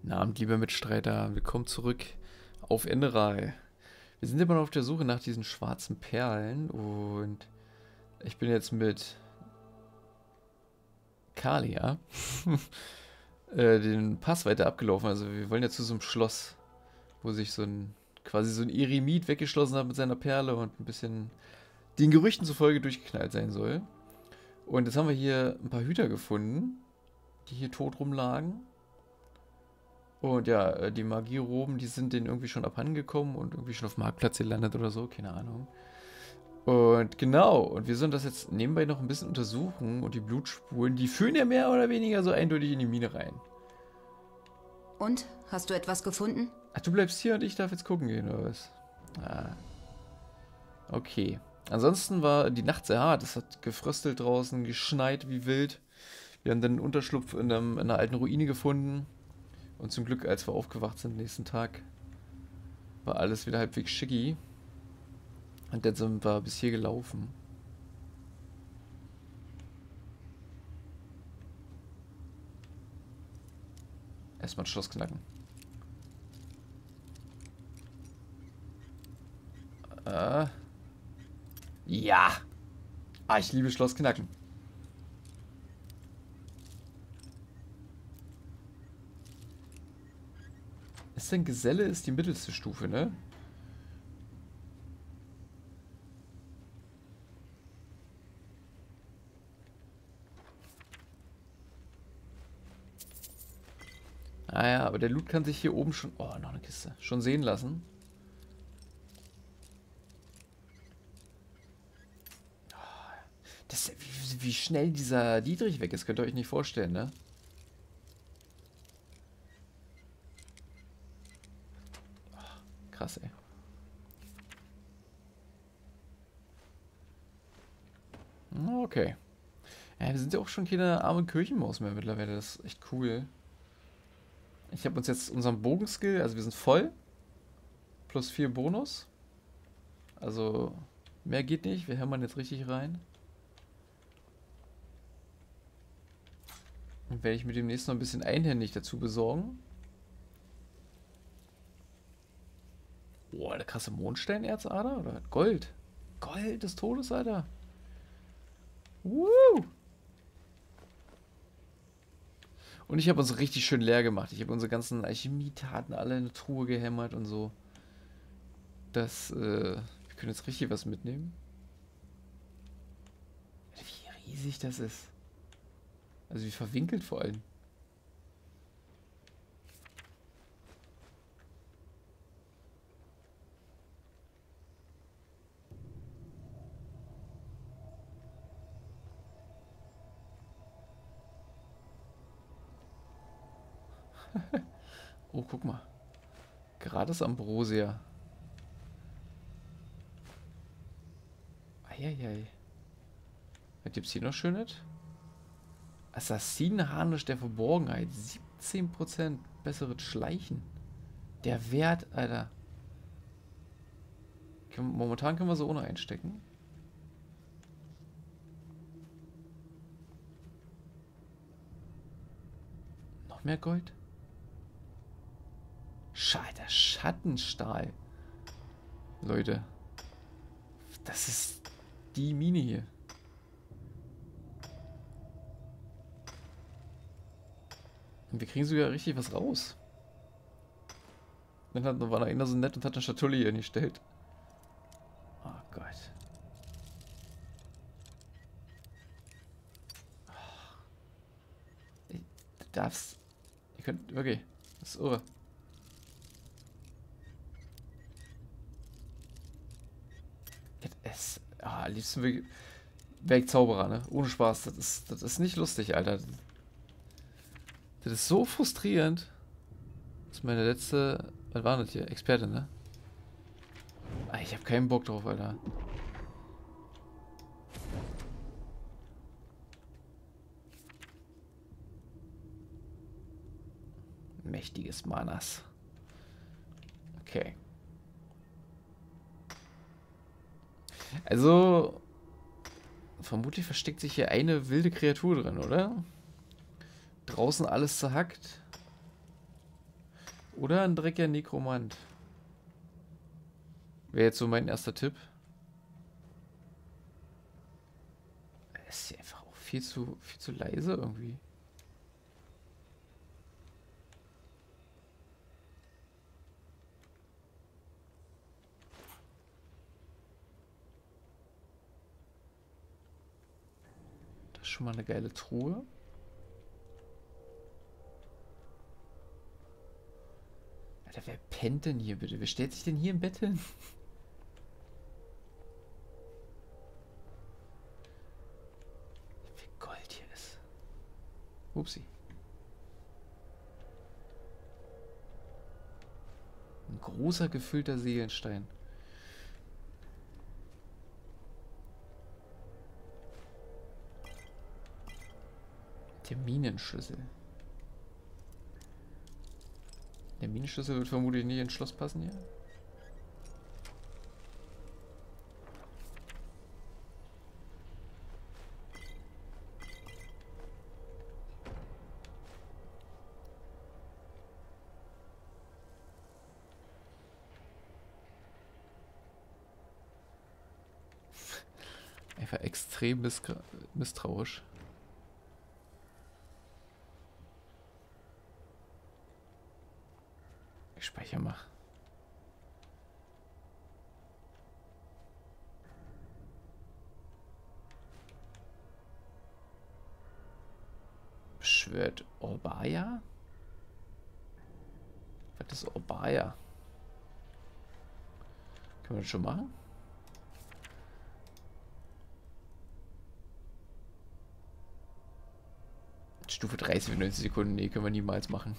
Guten Abend, liebe Mitstreiter. Willkommen zurück auf Enderal. Wir sind immer noch auf der Suche nach diesen schwarzen Perlen und ich bin jetzt mit Kalia den Pass weiter abgelaufen. Also wir wollen ja zu so einem Schloss, wo sich quasi so ein Eremit weggeschlossen hat mit seiner Perle und ein bisschen den Gerüchten zufolge durchgeknallt sein soll. Und jetzt haben wir hier ein paar Hüter gefunden, die hier tot rumlagen. Und ja, die Magieroben, die sind denen irgendwie schon abhandengekommen und irgendwie schon auf dem Marktplatz gelandet oder so, keine Ahnung. Und genau, und wir sollen das jetzt nebenbei noch ein bisschen untersuchen und die Blutspuren, die führen ja mehr oder weniger so eindeutig in die Mine rein. Und? Hast du etwas gefunden? Ach, du bleibst hier und ich darf jetzt gucken gehen, oder was? Ah, okay. Ansonsten war die Nacht sehr hart, es hat gefröstelt draußen, geschneit wie wild. Wir haben dann einen Unterschlupf in einer alten Ruine gefunden. Und zum Glück, als wir aufgewacht sind, nächsten Tag, war alles wieder halbwegs schicki. Und dann sind wir bis hier gelaufen. Erstmal ein Schloss knacken. Ja! Ah, ich liebe Schloss knacken. Ist denn Geselle ist die mittelste Stufe, ne? Ah ja, aber der Loot kann sich hier oben schon... Oh, noch eine Kiste. Schon sehen lassen. Das, wie schnell dieser Dietrich weg ist, könnt ihr euch nicht vorstellen, ne? Krass, ey. Okay. Ja, wir sind ja auch schon keine arme Kirchenmaus mehr mittlerweile. Das ist echt cool. Ich habe uns jetzt unseren Bogenskill, also wir sind voll. Plus 4 Bonus. Also mehr geht nicht. Wir hämmern jetzt richtig rein. Und werde ich mir demnächst noch ein bisschen einhändig dazu besorgen. Boah, eine krasse Mondsteinerzader oder Gold. Gold des Todes, Alter. Woo! Und ich habe uns richtig schön leer gemacht. Ich habe unsere ganzen Alchemietaten alle in eine Truhe gehämmert und so. Wir können jetzt richtig was mitnehmen. Wie riesig das ist. Also wie verwinkelt vor allem. Oh, guck mal. Gerades Ambrosia. Eieiei. Was gibt's hier noch Schönes? Assassinenharnisch der Verborgenheit. 17% besseres Schleichen. Der Wert, Alter. Momentan können wir so ohne einstecken. Noch mehr Gold? Alter, Schattenstahl. Leute. Das ist die Mine hier. Und wir kriegen sogar richtig was raus. Dann war da einer so nett und hat eine Schatulle hier hingestellt. Oh Gott. Du darfst... Ihr könnt... Okay. Das ist irre. Am liebsten wäre ich Zauberer, ne? Ohne Spaß. Das ist nicht lustig, Alter. Das ist so frustrierend. Das ist meine letzte... Was war das hier? Experte, ne? Ah, ich habe keinen Bock drauf, Alter. Mächtiges Manas. Okay. Also... Vermutlich versteckt sich hier eine wilde Kreatur drin, oder? Draußen alles zerhackt. Oder ein dreckiger Nekromant. Wäre jetzt so mein erster Tipp. Es ist hier einfach auch viel zu leise irgendwie. Das ist schon mal eine geile Truhe. Alter, wer pennt denn hier bitte? Wer stellt sich denn hier im Bett hin? Wie Gold hier ist. Upsi. Ein großer gefüllter Seelenstein. Der Minenschlüssel. Der Minenschlüssel wird vermutlich nicht ins Schloss passen hier. Einfach extrem misstrauisch. Ich speichere mal. Beschwört Orbaya? Was ist Orbaya? Können wir das schon machen? Stufe 30 für 90 Sekunden. Nee, können wir niemals machen.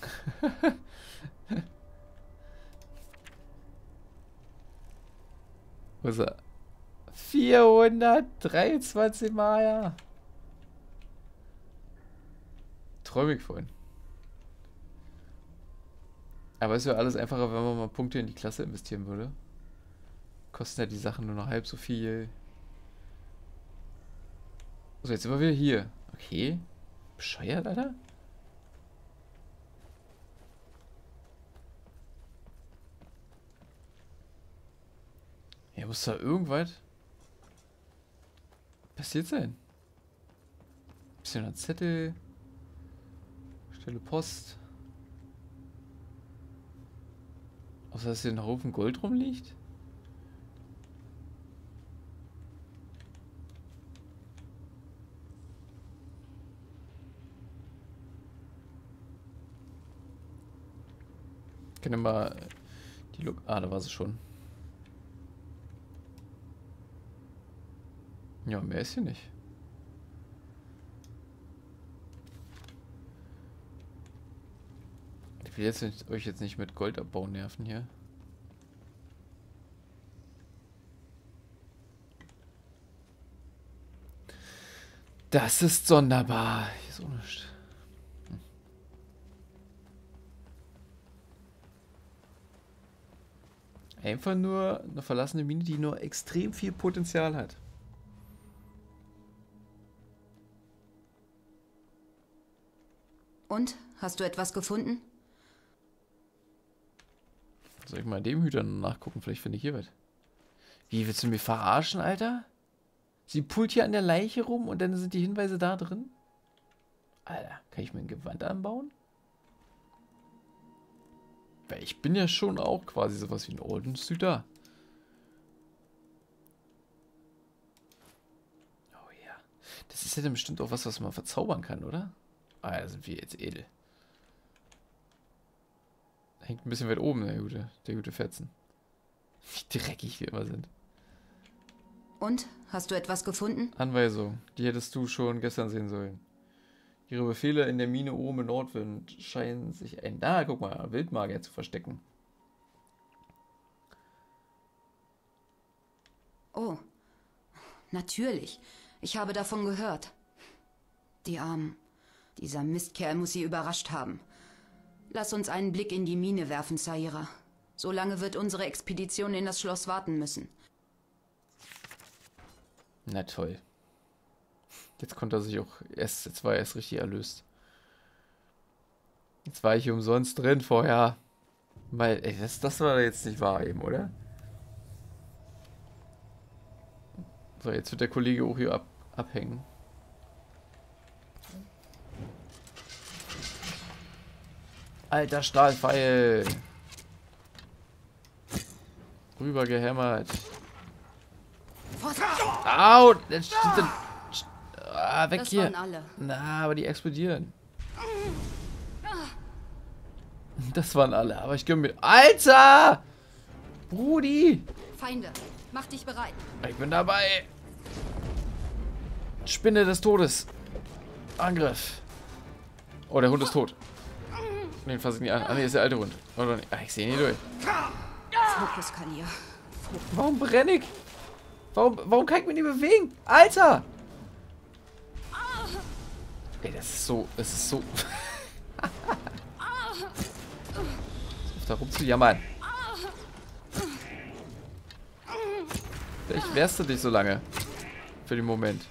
Wo ist er? 423 Maya. Träume ich von. Aber es wäre alles einfacher, wenn man mal Punkte in die Klasse investieren würde. Kosten ja die Sachen nur noch halb so viel. So, jetzt sind wir wieder hier. Okay. Bescheuert, Alter? Ja, muss da irgendwas passiert sein. Bisschen ein Zettel. Stelle Post. Außer dass hier ein Haufen Gold rumliegt. Ich kann ja mal die Ah, da war sie schon. Ja, mehr ist hier nicht. Ich will euch jetzt nicht mit Goldabbau nerven hier. Das ist sonderbar. Hier ist auch nichts. Einfach nur eine verlassene Mine, die nur extrem viel Potenzial hat. Und? Hast du etwas gefunden? Soll ich mal in dem Hüter nachgucken? Vielleicht finde ich hier was. Wie, willst du mich verarschen, Alter? Sie pullt hier an der Leiche rum und dann sind die Hinweise da drin? Alter, kann ich mir ein Gewand anbauen? Weil ich bin ja schon auch quasi sowas wie ein Ordenshüter. Oh ja. Das ist ja dann bestimmt auch was man verzaubern kann, oder? Ah, da sind wir jetzt edel. Hängt ein bisschen weit oben, der gute Fetzen. Wie dreckig wir immer sind. Und? Hast du etwas gefunden? Anweisung. Die hättest du schon gestern sehen sollen. Ihre Befehle in der Mine oben in Nordwind scheinen sich ein... Ah, guck mal, Wildmagier zu verstecken. Oh. Natürlich. Ich habe davon gehört. Die Armen. Dieser Mistkerl muss sie überrascht haben. Lass uns einen Blick in die Mine werfen, Saira. Solange wird unsere Expedition in das Schloss warten müssen. Na toll. Jetzt konnte er sich auch jetzt war er erst richtig erlöst. Jetzt war ich hier umsonst drin vorher. Weil, ey, das war jetzt nicht wahr eben, oder? So, jetzt wird der Kollege auch hier abhängen. Alter Stahlpfeil! Rüber gehämmert. Au! Jetzt steht dann. Weg Das hier! waren alle. Na, aber die explodieren. Das waren alle, aber ich gönn mir. Alter! Brudi! Feinde, mach dich bereit. Ich bin dabei. Spinne des Todes. Angriff. Oh, der Hund ist tot. Den fasse ich nicht an. Ah, nee, ist der alte Hund. Oder nicht? Ah, ich sehe ihn nicht durch. Fokus, Kalia. Warum brenne ich? Warum kann ich mich nicht bewegen? Alter! Ey, das ist so. Da rumzujammern. Vielleicht wehrst du dich so lange. Für den Moment.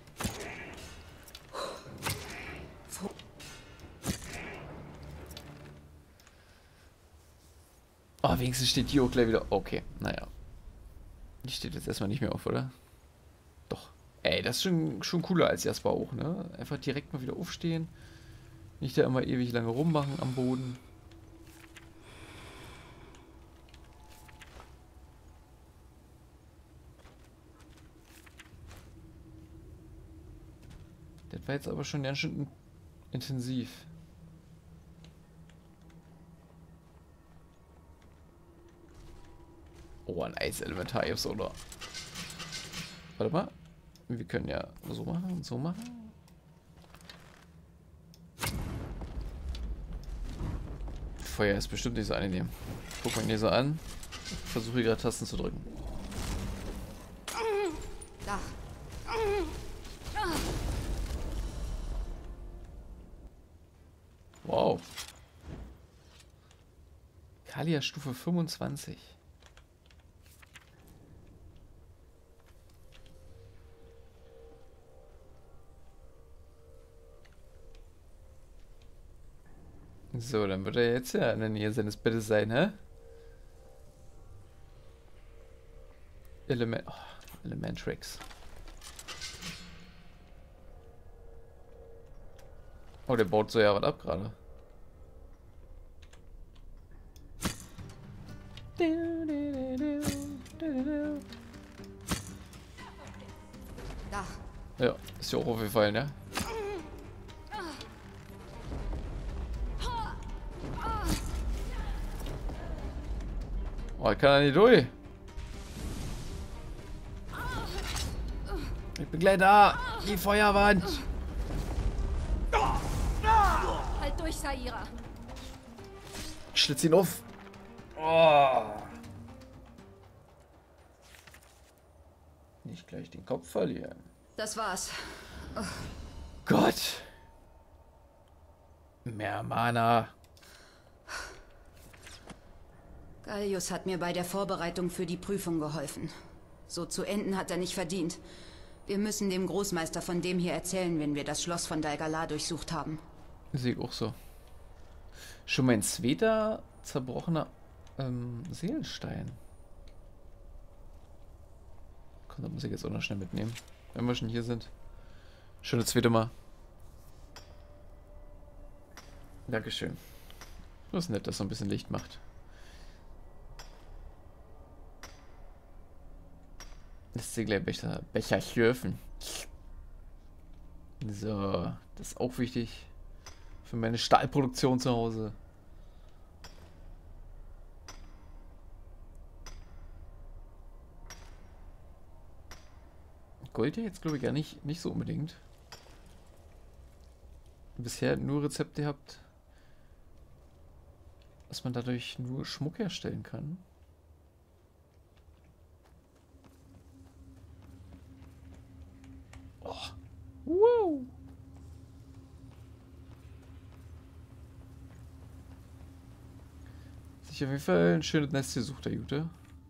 Oh, wenigstens steht die auch gleich wieder. Okay, naja. Die steht jetzt erstmal nicht mehr auf, oder? Doch. Ey, das ist schon cooler als Jasper auch, ne? Einfach direkt mal wieder aufstehen. Nicht da immer ewig lange rummachen am Boden. Das war jetzt aber schon ganz schön intensiv. Oh, ein Eiselementar jetzt, oder? Warte mal. Wir können ja so machen und so machen. Feuer ist bestimmt nicht so angenehm. Guck mal hier so an. Ich versuche gerade Tasten zu drücken. Da. Wow. Kalia Stufe 25. So, dann wird er jetzt ja in der Nähe seines Bettes sein, hä? Elementrix. Oh, der baut so ja was ab gerade. Da. Ja, ist ja auch aufgefallen, ne? Oh, ich kann er nicht durch. Ich bin gleich da. Die Feuerwand. Halt durch, Saira. Ich schlitze ihn auf. Oh. Nicht gleich den Kopf verlieren. Das war's. Gott. Mehr Mana. Gallius hat mir bei der Vorbereitung für die Prüfung geholfen. So zu enden hat er nicht verdient. Wir müssen dem Großmeister von dem hier erzählen, wenn wir das Schloss von Dal-Galar durchsucht haben. Sehe ich auch so. Schon mein zweiter zerbrochener Seelenstein. Komm, da muss ich jetzt auch noch schnell mitnehmen. Wenn wir schon hier sind. Schon das zweite Mal. Dankeschön. Das ist nett, dass so ein bisschen Licht macht. Das ist gleich Becher schlürfen. So, das ist auch wichtig für meine Stahlproduktion zu Hause. Gold ja jetzt glaube ich gar nicht so unbedingt. Bisher nur Rezepte habt, dass man dadurch nur Schmuck herstellen kann. Oh. Wow. Sich auf jeden Fall ein schönes Nest gesucht, der Jute.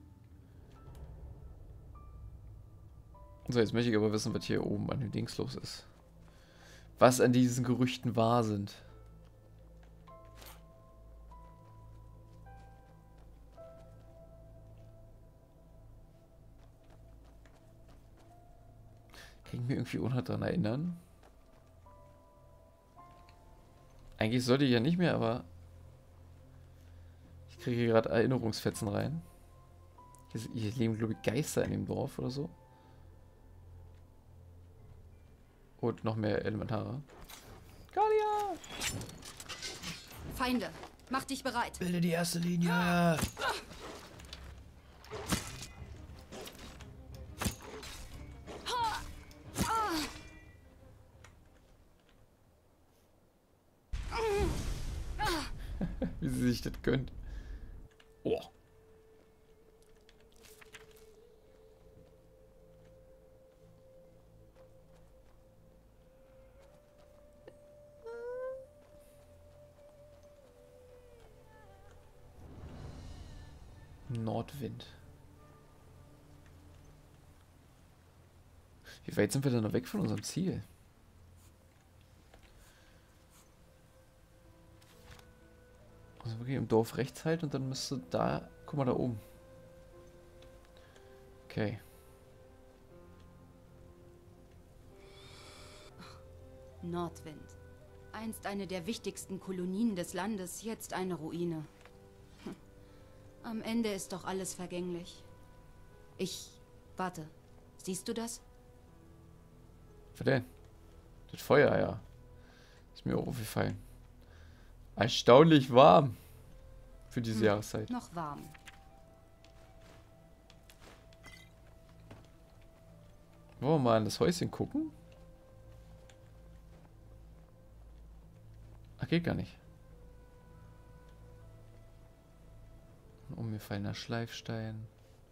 So, jetzt möchte ich aber wissen, was hier oben an den Dings los ist. Was an diesen Gerüchten wahr sind. Kann ich mir irgendwie auch noch daran erinnern? Eigentlich sollte ich ja nicht mehr, aber ich kriege hier gerade Erinnerungsfetzen rein. Hier leben, glaube ich, Geister in dem Dorf oder so. Und noch mehr Elementare. Galia! Feinde, mach dich bereit. Bilde die erste Linie! Wie sie sich das gönnt. Oh. Nordwind. Wie weit sind wir denn noch weg von unserem Ziel? Also wirklich im Dorf rechts halt und dann müsste da... Guck mal da oben. Okay. Nordwind. Einst eine der wichtigsten Kolonien des Landes, jetzt eine Ruine. Am Ende ist doch alles vergänglich. Warte. Siehst du das? Was denn? Das Feuer, ja. Ist mir auch aufgefallen. Erstaunlich warm. Für diese Jahreszeit. Noch warm. Wollen wir mal in das Häuschen gucken? Ach, geht gar nicht. Ein umgefallener Schleifstein.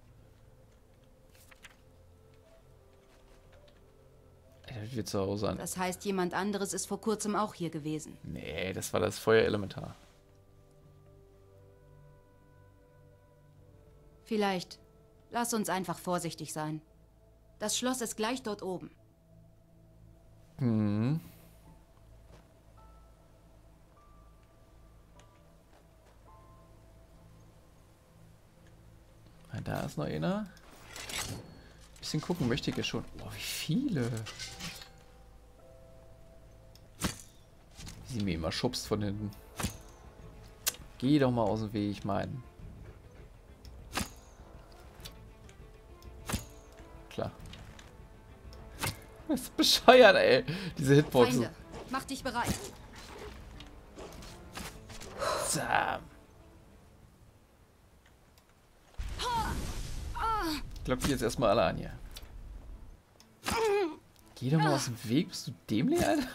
Das wird zu Hause an. Das heißt, jemand anderes ist vor kurzem auch hier gewesen. Nee, das war das Feuerelementar. Vielleicht. Lass uns einfach vorsichtig sein. Das Schloss ist gleich dort oben. Hm. Da ist noch einer. Bisschen gucken möchte ich ja schon. Oh, wie viele. Sie mir immer schubst von hinten. Geh doch mal aus dem Weg, ich meine. Klar. Das ist bescheuert, ey. Diese Hitboxen. Feinde, mach dich bereit. Sam. Ich glaube, die jetzt erstmal alle an hier. Geh doch mal aus dem Weg. Bist du dämlich, Alter?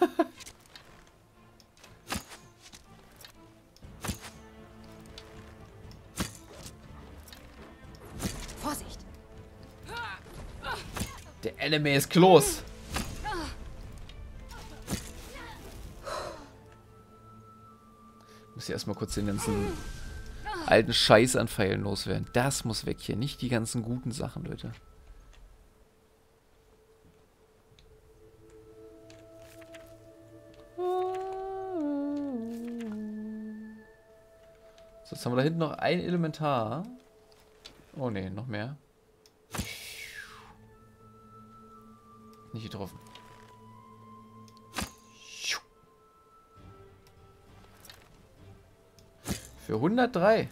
Vorsicht. Der Enemy ist close. Ich muss hier erstmal kurz den ganzen alten Scheiß an Pfeilen loswerden. Das muss weg hier. Nicht die ganzen guten Sachen, Leute. So, jetzt haben wir da hinten noch ein Elementar. Oh ne, noch mehr. Nicht getroffen. Für 103.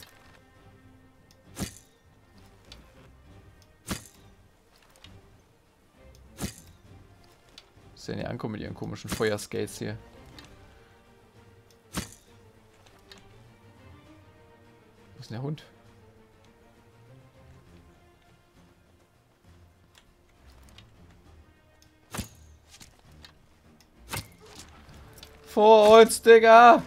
Muss ja nicht ankommen mit ihren komischen Feuerskates hier. Wo ist denn der Hund? Vor uns, Digga!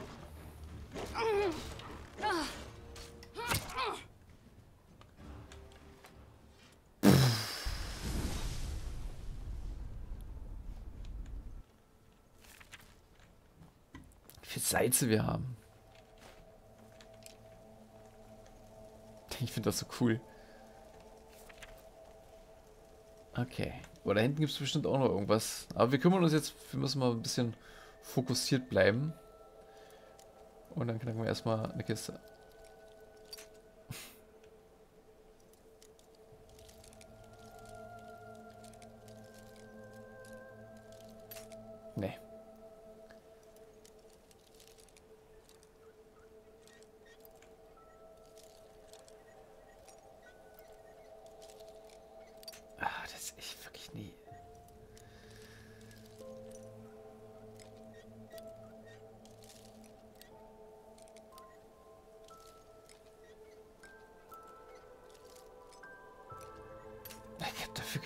Wie viele Salze wir haben. Ich finde das so cool. Okay. Aber da hinten gibt es bestimmt auch noch irgendwas. Aber wir kümmern uns jetzt, wir müssen mal ein bisschen fokussiert bleiben. Und dann knacken wir erstmal eine Kiste.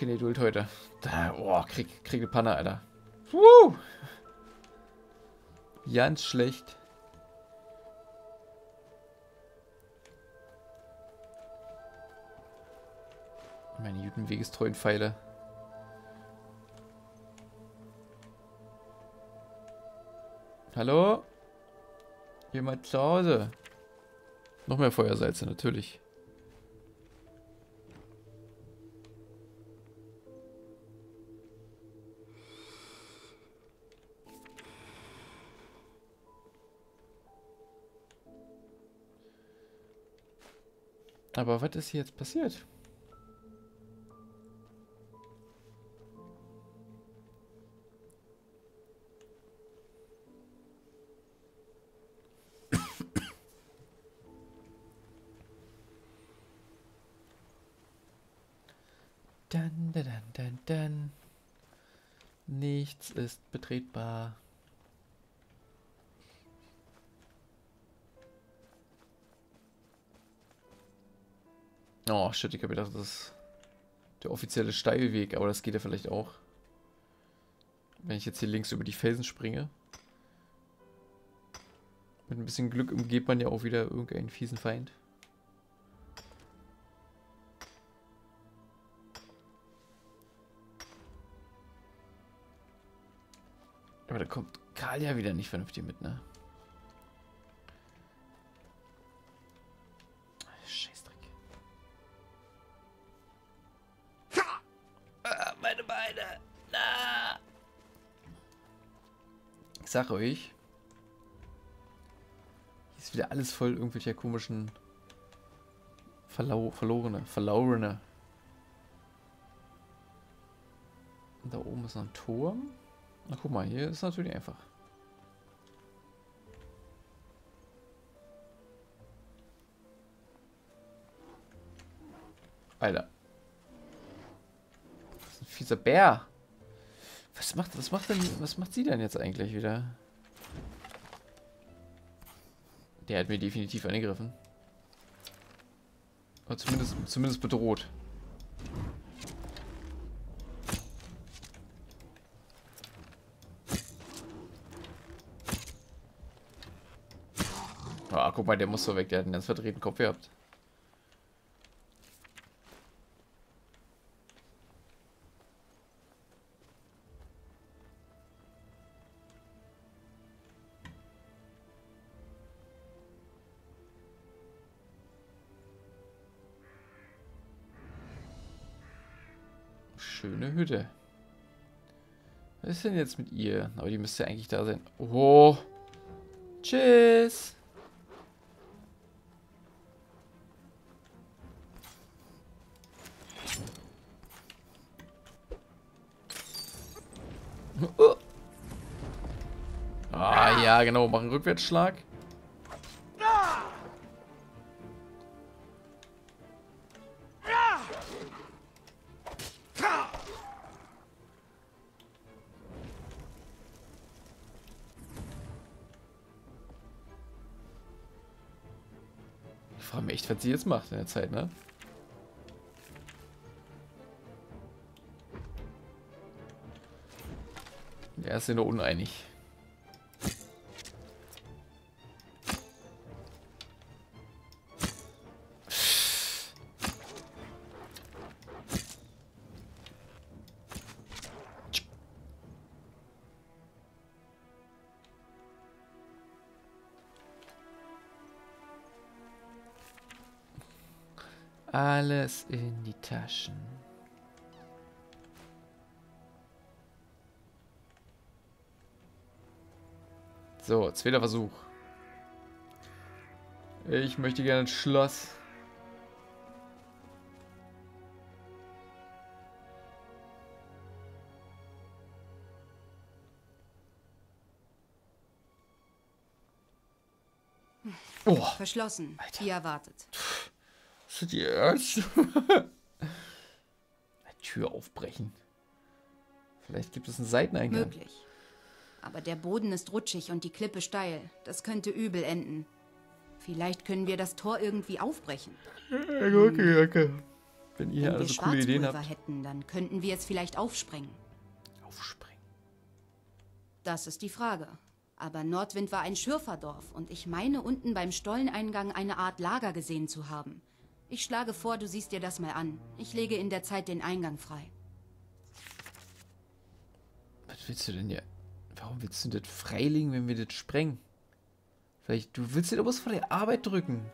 keine Geduld heute. Da, oh, krieg eine Panne, Alter. Woo! Ganz schlecht. Meine guten wegestreuen Pfeile. Hallo? Jemand zu Hause? Noch mehr Feuersalze, natürlich. Aber was ist hier jetzt passiert? Dann. Nichts ist betretbar. Oh, shit, ich hab gedacht, das ist der offizielle Steilweg, aber das geht ja vielleicht auch. Wenn ich jetzt hier links über die Felsen springe. Mit ein bisschen Glück umgeht man ja auch wieder irgendeinen fiesen Feind. Aber da kommt Karl ja wieder nicht vernünftig mit, ne? Scheißdreck. Ah, meine Beine! Na! Ich sag euch, hier ist wieder alles voll irgendwelcher komischen Verlorene. Und da oben ist noch ein Turm. Na guck mal, hier ist natürlich einfach. Alter. Das ist ein fieser Bär. Was macht sie denn jetzt eigentlich wieder? Der hat mir definitiv angegriffen. Oder zumindest bedroht. Ah, guck mal, der muss so weg, der hat einen ganz verdrehten Kopf gehabt. Schöne Hütte. Was ist denn jetzt mit ihr? Aber die müsste ja eigentlich da sein. Oh. Tschüss. Oh. Ah, ja, genau. Machen Rückwärtsschlag. Ich frage mich echt, was sie jetzt macht in der Zeit, ne? Er ist ja nur uneinig. Alles in die Taschen. So, zweiter Versuch. Ich möchte gerne ein Schloss. Oh. Verschlossen. Alter. Wie erwartet. Was ist die Ernst? Tür aufbrechen. Vielleicht gibt es einen Seiteneingang. Möglich. Aber der Boden ist rutschig und die Klippe steil. Das könnte übel enden. Vielleicht können wir das Tor irgendwie aufbrechen. Okay. Wenn ihr Wenn wir also coole Ideen Schwarzpulver habt. hätten, dann könnten wir es vielleicht aufsprengen. Aufspringen. Das ist die Frage. Aber Nordwind war ein Schürferdorf und ich meine unten beim Stolleneingang eine Art Lager gesehen zu haben. Ich schlage vor, du siehst dir das mal an. Ich lege in der Zeit den Eingang frei. Was willst du denn hier? Warum willst du das freilegen, wenn wir das sprengen? Vielleicht, du willst dir doch was von der Arbeit drücken.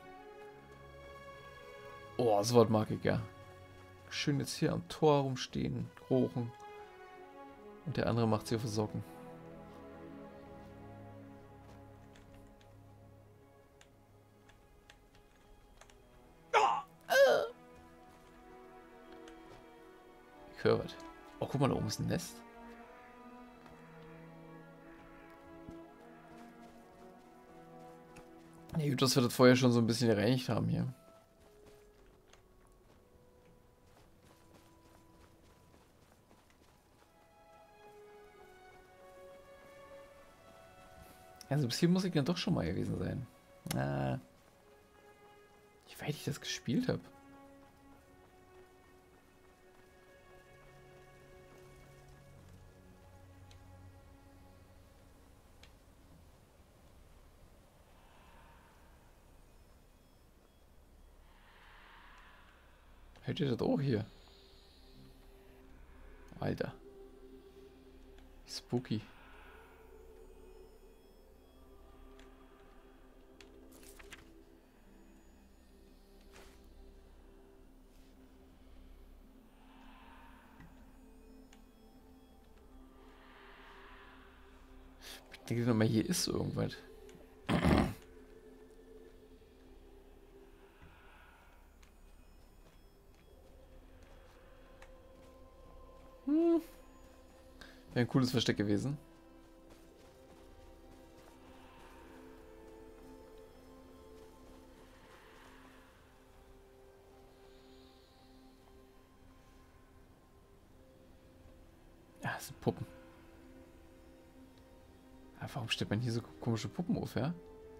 Oh, das Wort mag ich ja. Schön jetzt hier am Tor rumstehen, rochen. Und der andere macht sie auf Socken. Ich höre was. Oh, guck mal, da oben ist ein Nest. Ja, gut, dass wir das vorher schon so ein bisschen gereinigt haben hier. Also bis hier muss ich dann doch schon mal gewesen sein. Ah. Wie weit ich das gespielt habe. Hört ihr das auch hier? Alter. Spooky. Ich denke nochmal, hier ist irgendwas. Wäre ein cooles Versteck gewesen. Ja, das sind Puppen. Ja, warum stellt man hier so komische Puppen auf, ja?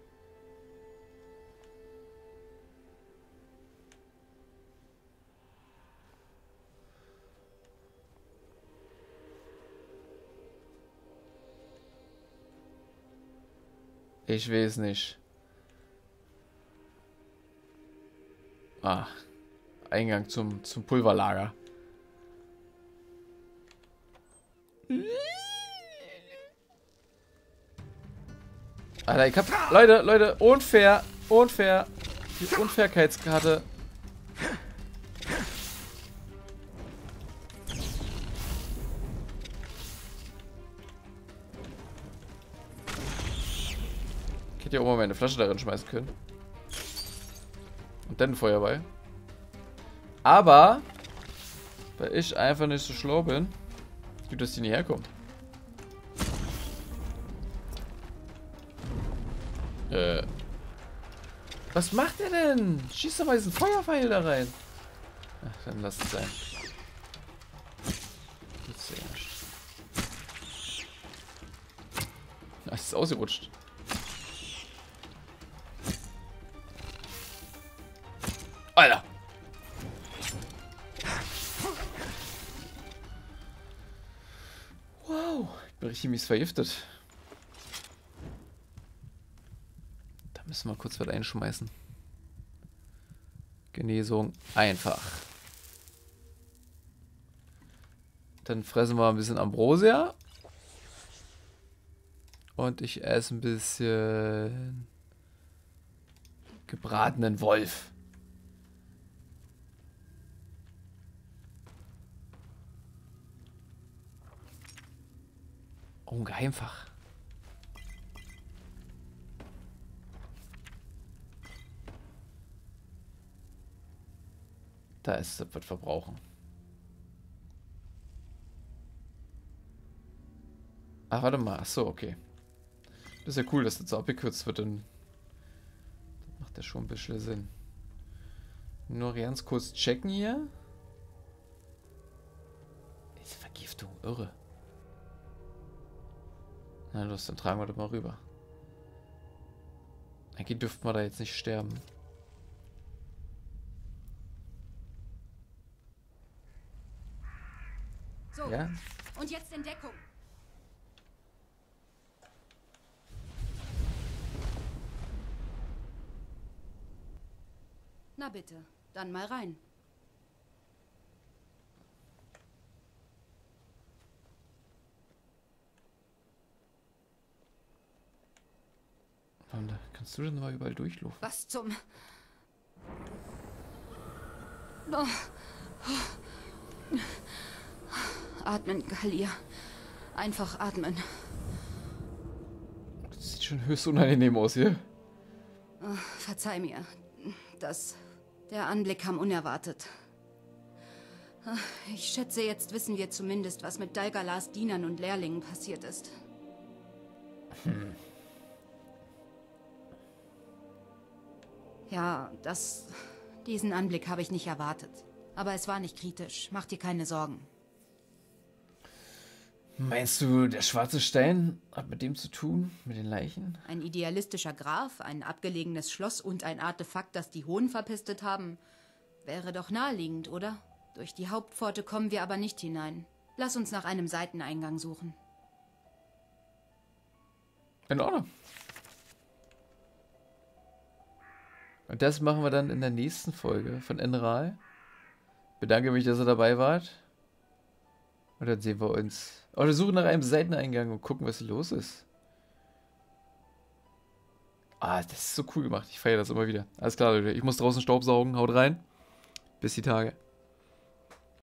Ich weiß nicht. Ah, Eingang zum Pulverlager. Alter, ich hab... Leute, unfair. Die Unfairkeitskarte. Ich hätte ja auch mal meine Flasche darin schmeißen können. Und dann einen Feuerball. Aber, weil ich einfach nicht so schlau bin, gut, dass die nicht herkommen. Was macht er denn? Schießt doch mal diesen Feuerpfeil da rein. Ach, dann lass es sein. Jetzt erst. Ach, es ist ausgerutscht. Alter! Wow, ich bin richtig mies vergiftet. Da müssen wir kurz was einschmeißen. Genesung einfach. Dann fressen wir ein bisschen Ambrosia. Und ich esse ein bisschen gebratenen Wolf. Oh, ein Geheimfach. Da ist das, was verbrauchen. Ach, warte mal. Achso, okay. Das ist ja cool, dass das so abgekürzt wird. Dann das macht ja schon ein bisschen Sinn. Nur ganz kurz checken hier. Diese Vergiftung, irre. Na los, dann tragen wir das mal rüber. Eigentlich dürften wir da jetzt nicht sterben. Ja? Und jetzt in Deckung. Na bitte, dann mal rein. Wanda, kannst du denn mal überall durchlaufen? Was zum... Oh. Atmen, Galia. Einfach atmen. Das sieht schon höchst unangenehm aus hier. Oh, verzeih mir. Der Anblick kam unerwartet. Ich schätze, jetzt wissen wir zumindest, was mit Daigalas Dienern und Lehrlingen passiert ist. Ja, diesen Anblick habe ich nicht erwartet. Aber es war nicht kritisch. Mach dir keine Sorgen. Meinst du, der schwarze Stein hat mit dem zu tun? Mit den Leichen? Ein idealistischer Graf, ein abgelegenes Schloss und ein Artefakt, das die Hohen verpistet haben. Wäre doch naheliegend, oder? Durch die Hauptpforte kommen wir aber nicht hinein. Lass uns nach einem Seiteneingang suchen. In Ordnung. Und das machen wir dann in der nächsten Folge von Enral. Bedanke mich, dass ihr dabei wart. Und dann sehen wir uns. Oder suchen nach einem Seiteneingang und gucken, was hier los ist. Ah, das ist so cool gemacht. Ich feiere das immer wieder. Alles klar, Leute. Ich muss draußen Staub saugen. Haut rein. Bis die Tage.